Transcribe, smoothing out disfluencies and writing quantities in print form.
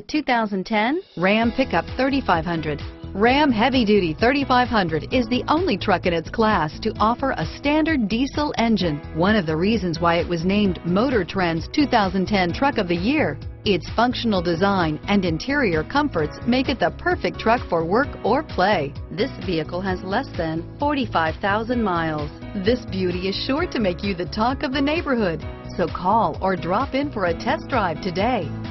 2010 Ram Pickup 3500. Ram Heavy Duty 3500 is the only truck in its class to offer a standard diesel engine, one of the reasons why it was named Motor Trend's 2010 Truck of the Year. Its functional design and interior comforts make it the perfect truck for work or play. This vehicle has less than 45,000 miles. This beauty is sure to make you the talk of the neighborhood. So call or drop in for a test drive today.